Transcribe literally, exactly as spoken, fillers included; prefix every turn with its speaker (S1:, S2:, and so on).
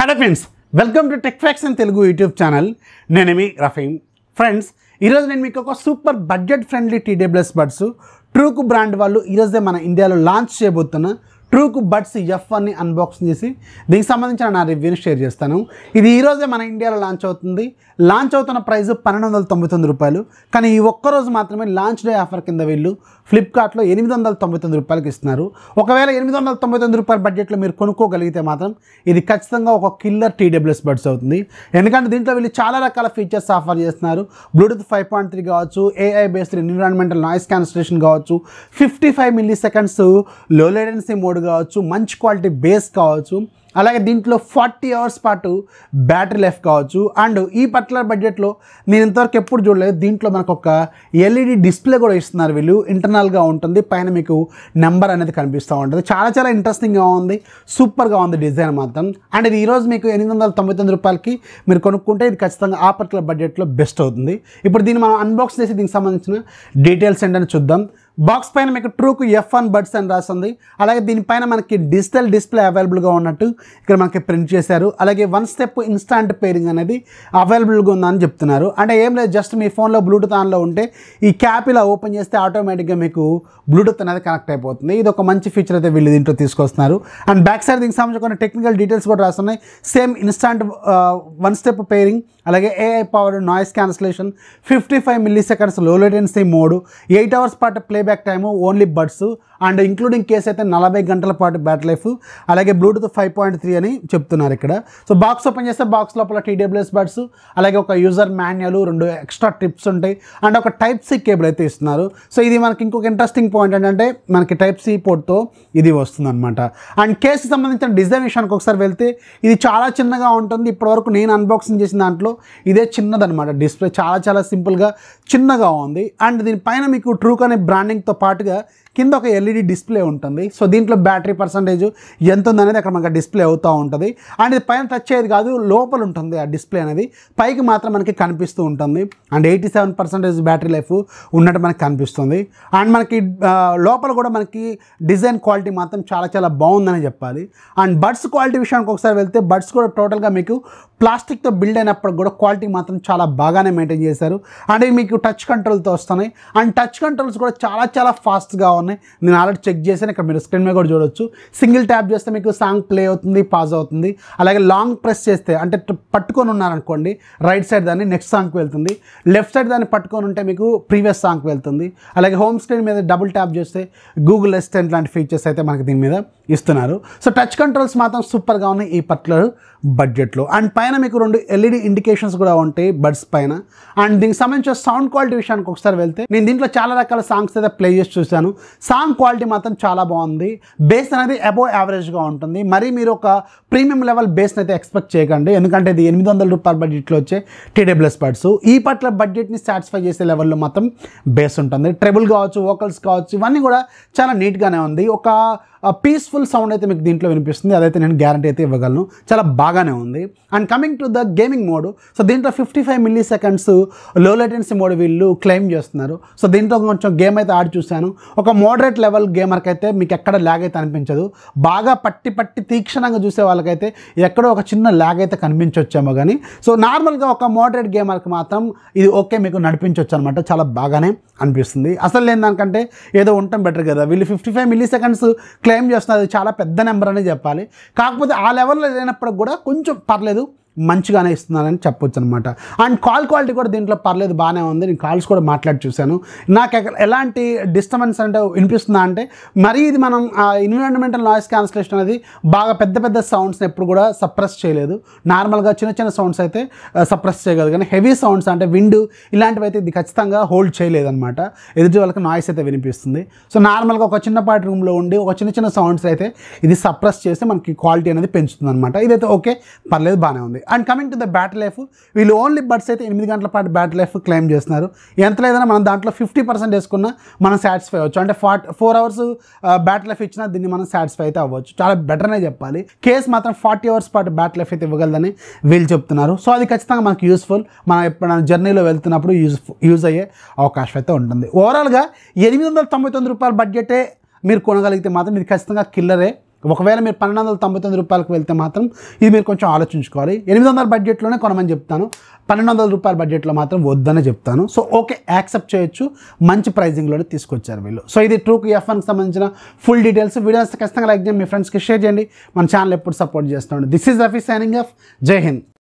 S1: Hello friends, welcome to TechFacts in Telugu YouTube channel. Name TechFactsRafee. Friends, ఈ రోజు నేను మీకు ఒక super budget friendly T W S buds Truke brand వాళ్ళు ఈ రోజే మన ఇండియాలో లాంచ్ చేయబోతున్న ట్రూకు బడ్స్ ఎఫ్ వన్ ని అన్బాక్సింగ్ చేసి దీనికి సంబంధించిన నా రివ్యూని షేర్ చేస్తాను. ఇది ఈ రోజే మన ఇండియాలో లాంచ్ అవుతుంది. లాంచ్ అవుతున్న ప్రైస్ పన్నెండు వందల తొంభై తొమ్మిది రూపాయలు. కానీ ఈ ఒక్క రోజు మాత్రమే లాంచ్ డే ఆఫర్ కింద వీళ్ళు ఫ్లిప్కార్ట్లో ఎనిమిది వందల తొంభై తొమ్మిది రూపాయలకి ఇస్తున్నారు. ఒకవేళ ఎనిమిది వందల తొంభై తొమ్మిది రూపాయల బడ్జెట్లో మీరు కొనుక్కోగలిగితే మాత్రం ఇది ఖచ్చితంగా ఒక killer T W S buds అవుతుంది. ఎందుకంటే దీంట్లో వీళ్ళు చాలా రకాల ఫీచర్స్ ఆఫర్ చేస్తున్నారు. బ్లూటూత్ ఫైవ్ పాయింట్ త్రీ కావచ్చు, AI based environmental noise cancellation కావచ్చు, fifty five milliseconds low latency mode కావచ్చు, మంచి క్వాలిటీ బేస్ కావచ్చు, అలాగే దీంట్లో ఫార్టీ అవర్స్ పాటు బ్యాటరీ లైఫ్ కావచ్చు. అండ్ ఈ పర్టికులర్ బడ్జెట్లో నేను ఇంతవరకు ఎప్పుడు చూడలేదు, దీంట్లో మనకు ఒక ఎల్ఈడి డిస్ప్లే కూడా ఇస్తున్నారు వీళ్ళు. ఇంటర్నల్గా ఉంటుంది, పైన మీకు నెంబర్ అనేది కనిపిస్తూ ఉంటుంది. చాలా చాలా ఇంట్రెస్టింగ్గా ఉంది, సూపర్గా ఉంది డిజైన్ మాత్రం. అండ్ ఇది ఈరోజు మీకు ఎనిమిది వందల తొంభై తొమ్మిది రూపాయలకి మీరు కొనుక్కుంటే ఇది ఖచ్చితంగా ఆ పర్టికులర్ బడ్జెట్లో బెస్ట్ అవుతుంది. ఇప్పుడు దీన్ని మనం అన్బాక్స్ చేసి దీనికి సంబంధించిన డీటెయిల్స్ ఏంటని చూద్దాం. బాక్స్ పైన మీకు ట్రూకు ఎఫ్ వన్ బడ్స్ అని రాస్తుంది. అలాగే దీనిపైన మనకి డిజిటల్ డిస్ప్లే అవైలబుల్గా ఉన్నట్టు ఇక్కడ మనకి ప్రింట్ చేశారు. అలాగే వన్ స్టెప్ ఇన్స్టాంట్ పేరింగ్ అనేది అవైలబుల్గా ఉందని చెప్తున్నారు. అంటే ఏం లేదు, జస్ట్ మీ ఫోన్లో బ్లూటూత్ ఆన్లో ఉంటే ఈ క్యాప్ ఇలా ఓపెన్ చేస్తే ఆటోమేటిక్గా మీకు బ్లూటూత్ అనేది కనెక్ట్ అయిపోతుంది. ఇది ఒక మంచి ఫీచర్ అయితే వీళ్ళు దీంట్లో తీసుకొస్తున్నారు. అండ్ బ్యాక్ సైడ్ దీనికి సంబంధించిన కొన్ని టెక్నికల్ డీటెయిల్స్ కూడా రాస్తున్నాయి. Same instant one step pairing, అలాగే AI power noise cancellation, fifty five milliseconds low latency mode, eight hours పాటు playback time only buds, and including case అయితే నలభై గంటల పాటు బ్యాటరీ లైఫ్, అలాగే బ్లూటూత్ ఫైవ్ పాయింట్ త్రీ అని చెప్తున్నారు ఇక్కడ. సో బాక్స్ ఓపెన్ చేస్తే బాక్స్ లోపల టీ డబ్ల్యూ ఎస్ బడ్స్, అలాగే ఒక యూజర్ మాన్యువల్, రెండు ఎక్స్ట్రా టిప్స్ ఉంటాయి, అండ్ ఒక టైప్ సి కేబుల్ అయితే ఇస్తున్నారు. సో ఇది మనకి ఇంకొక ఇంట్రెస్టింగ్ పాయింట్ ఏంటంటే మనకి టైప్ సి పోర్ట్తో ఇది వస్తుంది అనమాట. అండ్ కేసుకి సంబంధించిన డిజైన్ విషయానికి ఒకసారి వెళ్తే ఇది చాలా చిన్నగా ఉంటుంది. ఇప్పటివరకు నేను అన్బాక్సింగ్ చేసిన దాంట్లో ఇదే చిన్నదనమాట. డిస్ప్లే చాలా చాలా సింపుల్గా చిన్నగా ఉంది. అండ్ దీనిపైన మీకు ట్రూక్ అనే బ్రాండింగ్తో పాటుగా కింద ఒక ఎల్ఈడి డిస్ప్లే ఉంటుంది. సో దీంట్లో బ్యాటరీ పర్సంటేజ్ ఎంత ఉందనేది అక్కడ మనకి డిస్ప్లే అవుతూ ఉంటుంది. అండ్ ఇది పైన టచ్ అయ్యేది కాదు, లోపల ఉంటుంది ఆ డిస్ప్లే అనేది, పైకి మాత్రం మనకి కనిపిస్తూ ఉంటుంది. And eighty seven percentage battery life ఉన్నట్టు మనకి కనిపిస్తుంది. అండ్ మనకి లోపల కూడా మనకి డిజైన్ క్వాలిటీ మాత్రం చాలా చాలా బాగుందని చెప్పాలి. అండ్ బడ్స్ క్వాలిటీ విషయానికి ఒకసారి వెళ్తే బడ్స్ కూడా టోటల్గా మీకు ప్లాస్టిక్తో బిల్డ్ అయినప్పుడు కూడా క్వాలిటీ మాత్రం చాలా బాగానే మెయింటైన్ చేశారు. అండ్ మీకు టచ్ కంట్రోల్తో వస్తున్నాయి. అండ్ టచ్ కంట్రోల్స్ కూడా చాలా చాలా ఫాస్ట్గా ఉన్నాయి. నేను ఆల్రెడీ చెక్ చేశాను, ఇక్కడ మీరు స్క్రీన్ మీద కూడా చూడొచ్చు. సింగిల్ ట్యాప్ చేస్తే మీకు సాంగ్ ప్లే అవుతుంది, పాజ్ అవుతుంది. అలాగే లాంగ్ ప్రెస్ చేస్తే అంటే పట్టుకొని ఉన్నారనుకోండి రైట్ సైడ్ దాన్ని నెక్స్ట్ సాంగ్కి వెళ్తుంది, లెఫ్ట్ సైడ్ దాన్ని పట్టుకొని ఉంటే మీకు ప్రీవియస్ సాంగ్కి వెళ్తుంది. అలాగే హోమ్ స్క్రీన్ మీద డబుల్ ట్యాప్ చేస్తే గూగుల్ అసిస్టెంట్ లాంటి ఫీచర్స్ అయితే మనకి దీని మీద ఇస్తున్నారు. సో టచ్ కంట్రోల్స్ మాత్రం సూపర్గా ఉన్నాయి ఈ పర్టికులర్ బడ్జెట్లో. అండ్ పైన మీకు రెండు ఎల్ఈడి ఇండికేషన్స్ కూడా ఉంటాయి బడ్స్ పైన. అండ్ దీనికి సంబంధించిన సౌండ్ క్వాలిటీ విషయానికి ఒకసారి వెళ్తే నేను దీంట్లో చాలా రకాల సాంగ్స్ అయితే ప్లే చేసి చూశాను. సాంగ్ క్వాలిటీ మాత్రం చాలా బాగుంది. బేస్ అనేది అబోవ్ యావరేజ్గా ఉంటుంది. మరి మీరు ఒక ప్రీమియం లెవెల్ బేస్ని అయితే ఎక్స్పెక్ట్ చేయకండి, ఎందుకంటే ఇది ఎనిమిది వందల రూపాయల బడ్జెట్లో వచ్చే టీ డబ్ల్యూ ఎస్ బడ్స్. ఈ పట్ల బడ్జెట్ని సాటిస్ఫై చేసే లెవెల్లో మాత్రం బేస్ ఉంటుంది. ట్రెబుల్ కావచ్చు, వోకల్స్ కావచ్చు, ఇవన్నీ కూడా చాలా నీట్గానే ఉంది. ఒక పీస్ఫుల్ సౌండ్ అయితే మీకు దీంట్లో వినిపిస్తుంది, అదైతే నేను గ్యారంటీ అయితే ఇవ్వగలను. చాలా బాగానే ఉంది. And coming to the gaming mode, so దీంట్లో fifty five milliseconds low latency mode వీళ్ళు క్లెయిమ్ చేస్తున్నారు. సో దీంట్లో కొంచెం గేమ్ అయితే ఆడి చూశాను. ఒక మోడరేట్ లెవెల్ గేమర్కి అయితే మీకు ఎక్కడ ల్యాగ్ అయితే అనిపించదు. బాగా పట్టి పట్టి తీక్షణంగా చూసే వాళ్ళకైతే ఎక్కడో ఒక చిన్న ల్యాగ్ అయితే కనిపించవచ్చేమో కానీ, సో నార్మల్గా ఒక మోడరేట్ గేమర్కి మాత్రం ఇది ఓకే మీకు నడిపించవచ్చు అనమాట. చాలా బాగానే అనిపిస్తుంది. అసలు లేని దానికంటే ఏదో ఉండటం బెటర్ కదా. వీళ్ళు fifty five milliseconds claim చేస్తున్నారు, చాలా పెద్ద నెంబర్ అని చెప్పాలి. కాకపోతే ఆ లెవెల్లో లేనప్పుడు కూడా కొంచెం పర్లేదు, మంచిగానే ఇస్తున్నారని చెప్పొచ్చు అనమాట. అండ్ కాల్ క్వాలిటీ కూడా దీంట్లో పర్లేదు, బాగానే ఉంది. నేను కాల్స్ కూడా మాట్లాడి చూశాను. నాకు ఎలాంటి డిస్టర్బెన్స్ అంటే వినిపిస్తుందా అంటే, మరీ ఇది మనం ఎన్విరాన్మెంటల్ నాయిస్ క్యాన్సిలేషన్ అనేది బాగా పెద్ద పెద్ద సౌండ్స్ని ఎప్పుడు కూడా సప్రెస్ చేయలేదు. నార్మల్గా చిన్న చిన్న సౌండ్స్ అయితే సప్రెస్ చేయగలదు, కానీ హెవీ సౌండ్స్ అంటే విండ్ ఇలాంటివి అయితే ఇది ఖచ్చితంగా హోల్డ్ చేయలేదన్నమాట. ఎదుటి వాళ్ళకి నాయిస్ అయితే వినిపిస్తుంది. సో నార్మల్గా ఒక చిన్నపాటి రూమ్లో ఉండి ఒక చిన్న చిన్న సౌండ్స్ అయితే ఇది సప్రెస్ చేస్తే మనకి క్వాలిటీ అనేది పెంచుతుంది అనమాట. ఇదైతే ఓకే, పర్లేదు, బాగానే ఉంది. And coming to the battery life, వీళ్ళు ఓన్లీ బడ్స్ అయితే ఎనిమిది గంటల పాటు బ్యాటరీ లైఫ్ క్లెయిమ్ చేస్తున్నారు. ఎంత లేదన్నా మనం దాంట్లో ఫిఫ్టీ పర్సెంట్ వేసుకున్నా మనం సాటిస్ఫై అవ్వచ్చు. అంటే for four hours battery life ఇచ్చినా దీన్ని మనం సాటిస్ఫై అయితే అవ్వచ్చు. చాలా బెటర్నే చెప్పాలి. కేస్ మాత్రం ఫార్టీ అవర్స్ పాటు బ్యాటరీ లైఫ్ అయితే ఇవ్వగలదని వీళ్ళు చెప్తున్నారు. సో అది ఖచ్చితంగా మనకు యూస్ఫుల్, మనం ఎప్పుడైనా జర్నీలో వెళ్తున్నప్పుడు యూజ్ యూజ్ అయ్యే అవకాశం అయితే ఉంటుంది. ఓవరాల్గా ఎనిమిది వందల తొంభై తొమ్మిది రూపాయల బడ్జెటే మీరు కొనగలిగితే మాత్రం ఇది ఖచ్చితంగా కిల్లరే. ఒకవేళ మీరు పన్నెండు వందల తొంభై తొమ్మిది రూపాయలకు వెళ్తే మాత్రం ఇది మీరు కొంచెం ఆలోచించుకోవాలి. ఎనిమిది వందల బడ్జెట్లోనే కొనమని చెప్తాను, పన్నెండు వందల రూపాయల బడ్జెట్లో మాత్రం వద్దనే చెప్తాను. సో ఓకే, యాక్సెప్ట్ చేయొచ్చు, మంచి ప్రైజింగ్లోనే తీసుకొచ్చారు వీళ్ళు. సో ఇది ట్రూకు ఎఫ్ వన్కి సంబంధించిన ఫుల్ డీటెయిల్స్. వీడియోస్ ఖచ్చితంగా లైక్ చేయండి, మీ ఫ్రెండ్స్కి షేర్ చేయండి, మన ఛానల్ ఎప్పుడు సపోర్ట్ చేస్తున్నాడు. This is Rafi signing off. జై హింద్.